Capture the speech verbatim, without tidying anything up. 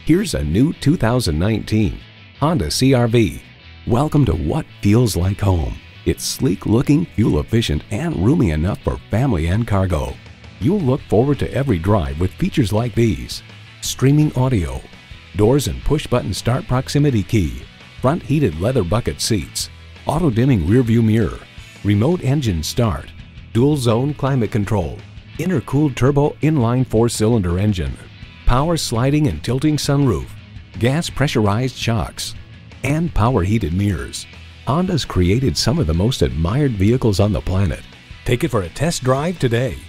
Here's a new two thousand nineteen Honda C R V. Welcome to what feels like home. It's sleek looking, fuel efficient, and roomy enough for family and cargo. You'll look forward to every drive with features like these: streaming audio, doors and push-button start proximity key, front heated leather bucket seats, auto-dimming rearview mirror, remote engine start, dual zone climate control, intercooled turbo inline four-cylinder engine, power sliding and tilting sunroof, gas pressurized shocks, and power heated mirrors. Honda's created some of the most admired vehicles on the planet. Take it for a test drive today.